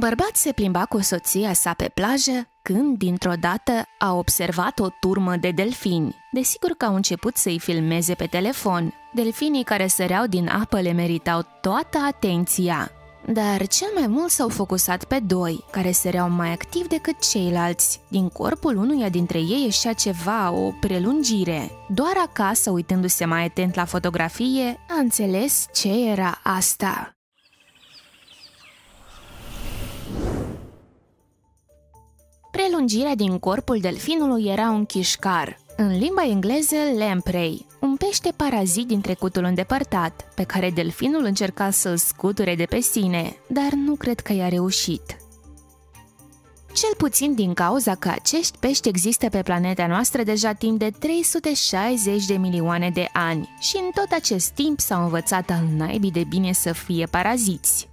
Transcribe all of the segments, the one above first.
bărbat se plimba cu soția sa pe plajă când, dintr-o dată, a observat o turmă de delfini. Desigur că au început să-i filmeze pe telefon. Delfinii care săreau din apă le meritau toată atenția. Dar cel mai mult s-au focusat pe doi, care săreau mai activ decât ceilalți. Din corpul unuia dintre ei ieșea ceva, o prelungire. Doar acasă, uitându-se mai atent la fotografie, a înțeles ce era asta. Prelungirea din corpul delfinului era un chișcar, în limba engleză lamprey, un pește parazit din trecutul îndepărtat, pe care delfinul încerca să-l scuture de pe sine, dar nu cred că i-a reușit. Cel puțin din cauza că acești pești există pe planeta noastră deja timp de 360 de milioane de ani și în tot acest timp s-au învățat al naibii de bine să fie paraziți.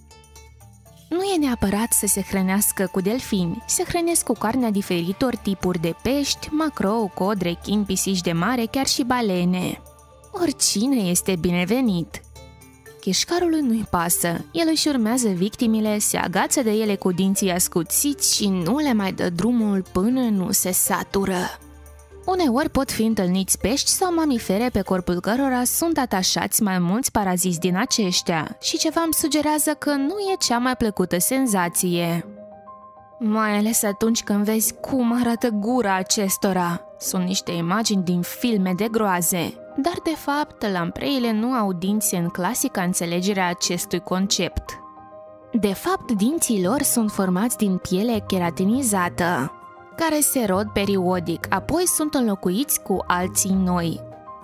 Nu e neapărat să se hrănească cu delfini, se hrănesc cu carnea diferitor tipuri de pești, macrou, cod, rechini, pisici de mare, chiar și balene. Oricine este binevenit. Chișcarului nu-i pasă, el își urmează victimele, se agață de ele cu dinții ascuțiți și nu le mai dă drumul până nu se satură. Uneori pot fi întâlniți pești sau mamifere pe corpul cărora sunt atașați mai mulți paraziți din aceștia și ceva îmi sugerează că nu e cea mai plăcută senzație. Mai ales atunci când vezi cum arată gura acestora. Sunt niște imagini din filme de groaze, dar de fapt lampreile nu au dinți în clasica înțelegere a acestui concept. De fapt, dinții lor sunt formați din piele keratinizată, care se rod periodic, apoi sunt înlocuiți cu alții noi.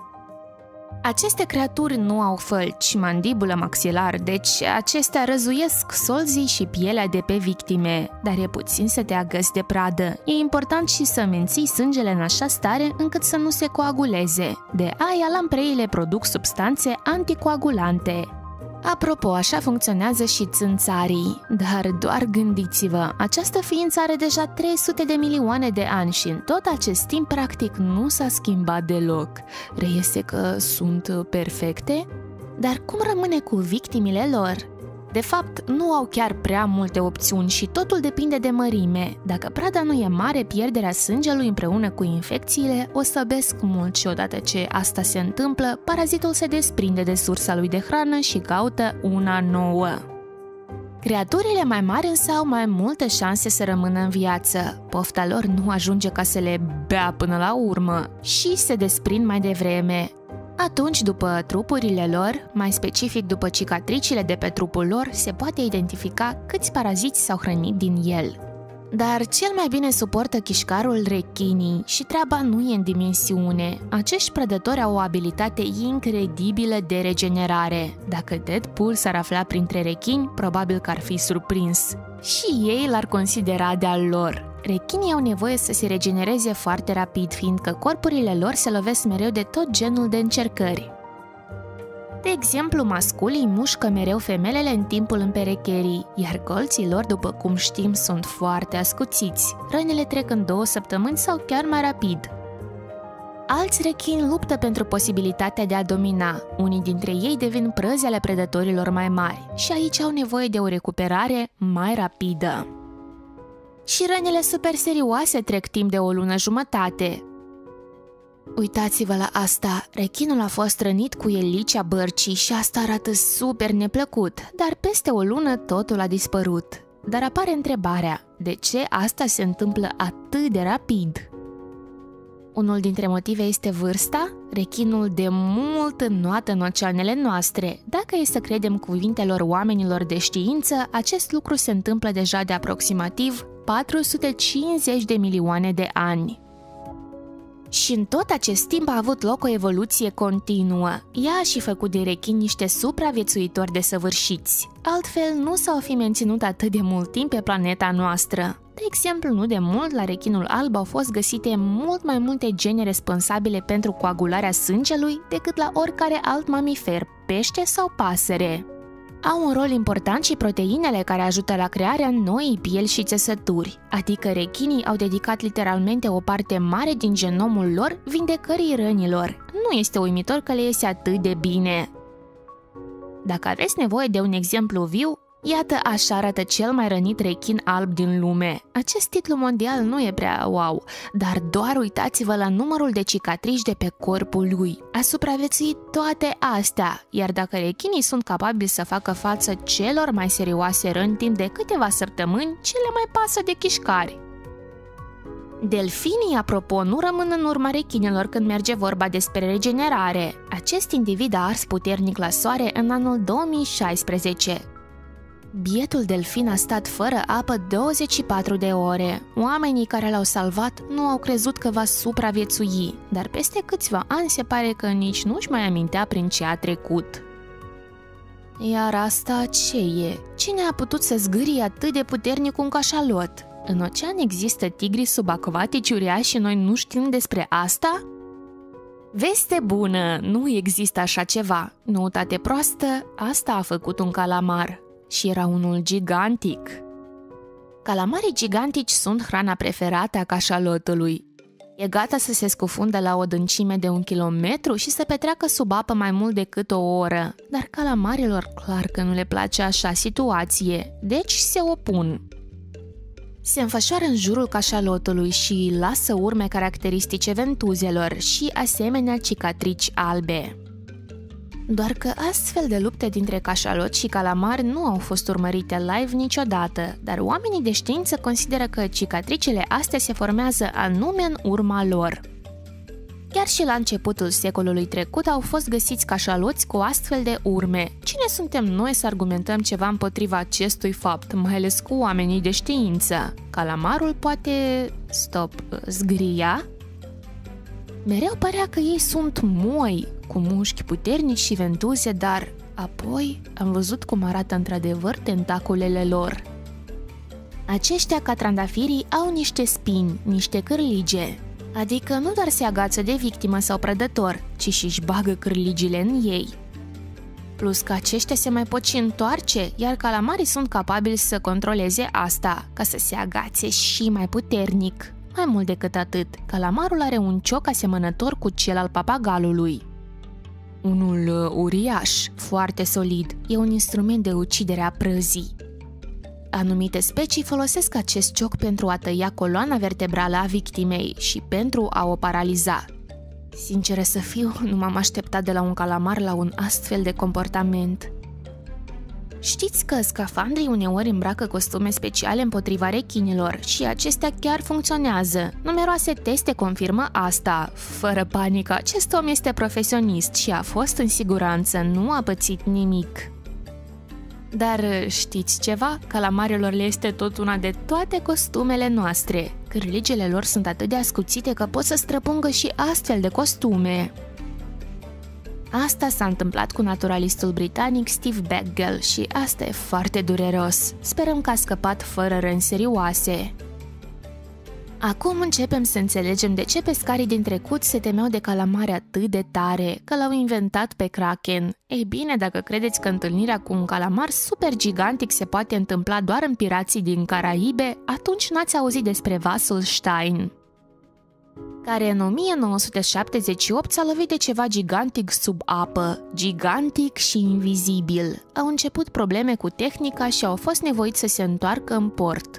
Aceste creaturi nu au fălci, mandibulă, maxilar, deci acestea răzuiesc solzii și pielea de pe victime, dar e puțin să te agăți de pradă. E important și să menții sângele în așa stare încât să nu se coaguleze. De aia, lampreile produc substanțe anticoagulante. Apropo, așa funcționează și țânțarii, dar doar gândiți-vă, această ființă are deja 300 de milioane de ani și în tot acest timp practic nu s-a schimbat deloc. Reiese că sunt perfecte? Dar cum rămâne cu victimele lor? De fapt, nu au chiar prea multe opțiuni și totul depinde de mărime. Dacă prada nu e mare, pierderea sângelui împreună cu infecțiile o slăbesc mult și odată ce asta se întâmplă, parazitul se desprinde de sursa lui de hrană și caută una nouă. Creaturile mai mari însă au mai multe șanse să rămână în viață. Pofta lor nu ajunge ca să le bea până la urmă și se desprind mai devreme. Atunci, după trupurile lor, mai specific după cicatricile de pe trupul lor, se poate identifica câți paraziți s-au hrănit din el. Dar cel mai bine suportă chișcarul rechinii și treaba nu e în dimensiune. Acești prădători au o abilitate incredibilă de regenerare. Dacă Deadpool s-ar afla printre rechini, probabil că ar fi surprins. Și ei l-ar considera de-al lor. Rechinii au nevoie să se regenereze foarte rapid, fiindcă corpurile lor se lovesc mereu de tot genul de încercări. De exemplu, masculii mușcă mereu femelele în timpul împerecherii, iar colții lor, după cum știm, sunt foarte ascuțiți. Rănile trec în 2 săptămâni sau chiar mai rapid. Alți rechini luptă pentru posibilitatea de a domina. Unii dintre ei devin prăzi ale predătorilor mai mari și aici au nevoie de o recuperare mai rapidă. Și rănile super serioase trec timp de 1 lună jumătate. Uitați-vă la asta, rechinul a fost rănit cu elicea bărcii și asta arată super neplăcut, dar peste 1 lună totul a dispărut. Dar apare întrebarea, de ce asta se întâmplă atât de rapid? Unul dintre motive este vârsta. Rechinul de mult înnoată în oceanele noastre. Dacă e să credem cuvintelor oamenilor de știință, acest lucru se întâmplă deja de aproximativ 450 de milioane de ani. Și în tot acest timp a avut loc o evoluție continuă. Ea a și făcut de rechini niște supraviețuitori desăvârșiți. Altfel, nu s-au fi menținut atât de mult timp pe planeta noastră. De exemplu, nu de mult, la rechinul alb au fost găsite mult mai multe gene responsabile pentru coagularea sângelui decât la oricare alt mamifer, pește sau pasăre. Au un rol important și proteinele care ajută la crearea noii pieli și țesături, adică rechinii au dedicat literalmente o parte mare din genomul lor vindecării rănilor. Nu este uimitor că le iese atât de bine. Dacă aveți nevoie de un exemplu viu, Iată așa arată cel mai rănit rechin alb din lume. Acest titlu mondial nu e prea wow, dar doar uitați-vă la numărul de cicatrici de pe corpul lui. A supraviețuit toate astea, iar dacă rechinii sunt capabili să facă față celor mai serioase răni timp de câteva săptămâni, ce le mai pasă de chișcari? Delfinii, apropo, nu rămân în urma rechinilor când merge vorba despre regenerare. Acest individ a ars puternic la soare în anul 2016. Bietul delfin a stat fără apă 24 de ore. Oamenii care l-au salvat nu au crezut că va supraviețui, dar peste câțiva ani se pare că nici nu-și mai amintea prin ce a trecut. Iar asta ce e? Cine a putut să zgârie atât de puternic un cașalot? În ocean există tigri subacvatici uriași și noi nu știm despre asta? Veste bună! Nu există așa ceva. Noutate proastă, asta a făcut un calamar. Și era unul gigantic. Calamarii gigantici sunt hrana preferată a cașalotului. E gata să se scufundă la o adâncime de 1 kilometru și să petreacă sub apă mai mult decât o oră. Dar calamarilor clar că nu le place așa situație, deci se opun. Se înfășoară în jurul cașalotului și lasă urme caracteristice ventuzelor și asemenea cicatrici albe. Doar că astfel de lupte dintre cașalot și calamar nu au fost urmărite live niciodată, dar oamenii de știință consideră că cicatricile astea se formează anume în urma lor. Chiar și la începutul secolului trecut au fost găsiți cașaloți cu astfel de urme. Cine suntem noi să argumentăm ceva împotriva acestui fapt, mai ales cu oamenii de știință? Calamarul poate... zgâria? Mereu părea că ei sunt moi, cu mușchi puternici și ventuze, dar apoi am văzut cum arată într-adevăr tentaculele lor. Aceștia, ca trandafirii, au niște spini, niște cârlige, adică nu doar se agață de victimă sau prădător, ci și-și bagă cârligile în ei. Plus că aceștia se mai pot și întoarce, iar calamarii sunt capabili să controleze asta, ca să se agațe și mai puternic. Mai mult decât atât, calamarul are un cioc asemănător cu cel al papagalului. Unul uriaș, foarte solid, e un instrument de ucidere a prăzii. Anumite specii folosesc acest cioc pentru a tăia coloana vertebrală a victimei și pentru a o paraliza. Sinceră să fiu, nu m-am așteptat de la un calamar la un astfel de comportament. Știți că scafandrii uneori îmbracă costume speciale împotriva rechinilor și acestea chiar funcționează. Numeroase teste confirmă asta. Fără panică, acest om este profesionist și a fost în siguranță, nu a pățit nimic. Dar știți ceva? Calamarilor le este tot una de toate costumele noastre. Cârligele lor sunt atât de ascuțite că pot să străpungă și astfel de costume. Asta s-a întâmplat cu naturalistul britanic Steve Beckel și asta e foarte dureros. Sperăm că a scăpat fără răni serioase. Acum începem să înțelegem de ce pescarii din trecut se temeau de calamari atât de tare, că l-au inventat pe Kraken. Ei bine, dacă credeți că întâlnirea cu un calamar super gigantic se poate întâmpla doar în pirații din Caraibe, atunci n-ați auzit despre vasul Stein, care în 1978 s-a lovit de ceva gigantic sub apă, gigantic și invizibil. Au început probleme cu tehnica și au fost nevoiți să se întoarcă în port.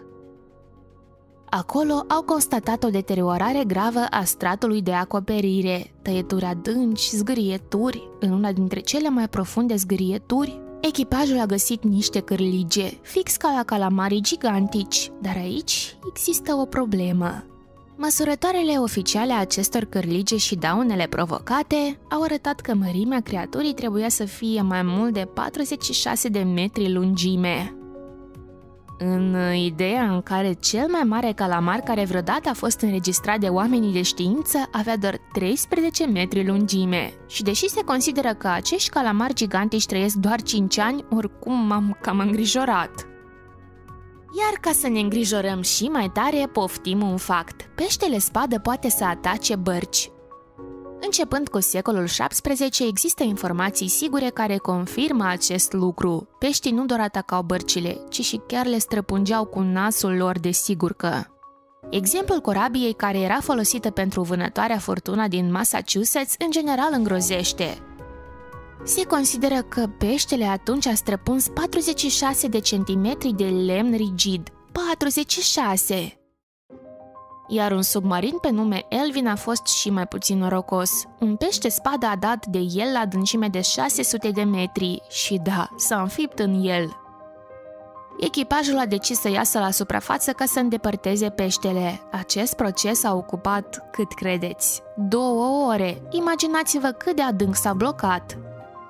Acolo au constatat o deteriorare gravă a stratului de acoperire, tăieturi adânci, zgârieturi. În una dintre cele mai profunde zgârieturi, echipajul a găsit niște cârlige, fix ca la calamarii gigantici, dar aici există o problemă. Măsurătoarele oficiale a acestor cârlige și daunele provocate au arătat că mărimea creaturii trebuia să fie mai mult de 46 de metri lungime. În ideea în care cel mai mare calamar care vreodată a fost înregistrat de oamenii de știință avea doar 13 metri lungime. Și deși se consideră că acești calamari gigantici trăiesc doar 5 ani, oricum m-am cam îngrijorat. Iar ca să ne îngrijorăm și mai tare, poftim un fact. Peștele spadă poate să atace bărci. Începând cu secolul XVII, există informații sigure care confirmă acest lucru. Peștii nu doar atacau bărcile, ci și chiar le străpungeau cu nasul lor de sigurcă. Exemplul corabiei care era folosită pentru vânătoarea furtuna din Massachusetts în general îngrozește. Se consideră că peștele atunci a străpuns 46 de centimetri de lemn rigid. 46! Iar un submarin pe nume Elvin a fost și mai puțin norocos. Un pește spadă a dat de el la adâncime de 600 de metri și da, s-a înfipt în el. Echipajul a decis să iasă la suprafață ca să îndepărteze peștele. Acest proces a ocupat, cât credeți, 2 ore. Imaginați-vă cât de adânc s-a blocat.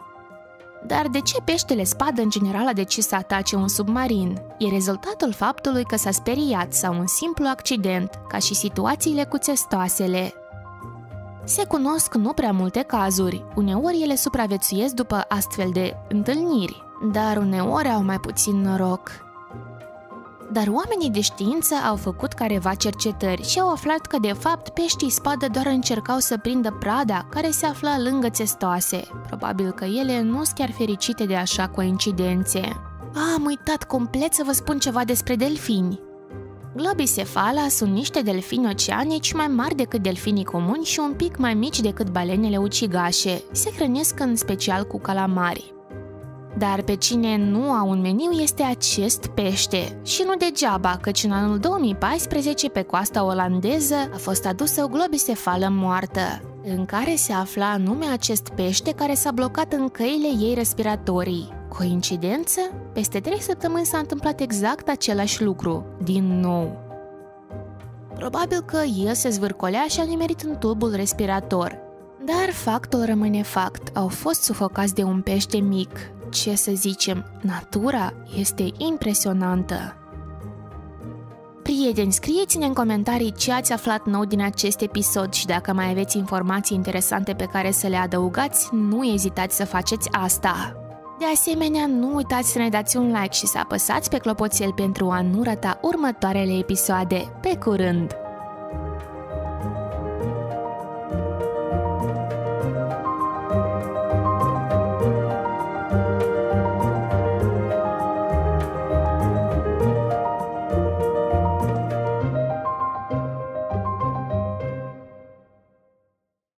Dar de ce peștele spadă în general a decis să atace un submarin? E rezultatul faptului că s-a speriat sau un simplu accident, ca și situațiile cu țestoasele. Se cunosc nu prea multe cazuri, uneori ele supraviețuiesc după astfel de întâlniri, dar uneori au mai puțin noroc. Dar oamenii de știință au făcut careva cercetări și au aflat că de fapt peștii spadă doar încercau să prindă prada care se afla lângă țestoase. Probabil că ele nu sunt chiar fericite de așa coincidențe. Am uitat complet să vă spun ceva despre delfini. Globicephala sunt niște delfini oceanici mai mari decât delfinii comuni și un pic mai mici decât balenele ucigașe. Se hrănesc în special cu calamari. Dar pe cine nu au un meniu este acest pește. Și nu degeaba, căci în anul 2014 pe coasta olandeză a fost adusă o globicephală moartă, în care se afla anume acest pește care s-a blocat în căile ei respiratorii. Coincidență? Peste 3 săptămâni s-a întâmplat exact același lucru, din nou. Probabil că el se zvârcolea și a nimerit în tubul respirator. Dar factul rămâne fact, au fost sufocați de un pește mic. Ce să zicem, natura este impresionantă. Prieteni, scrieți-ne în comentarii ce ați aflat nou din acest episod și dacă mai aveți informații interesante pe care să le adăugați, nu ezitați să faceți asta. De asemenea, nu uitați să ne dați un like și să apăsați pe clopoțel pentru a nu rata următoarele episoade. Pe curând!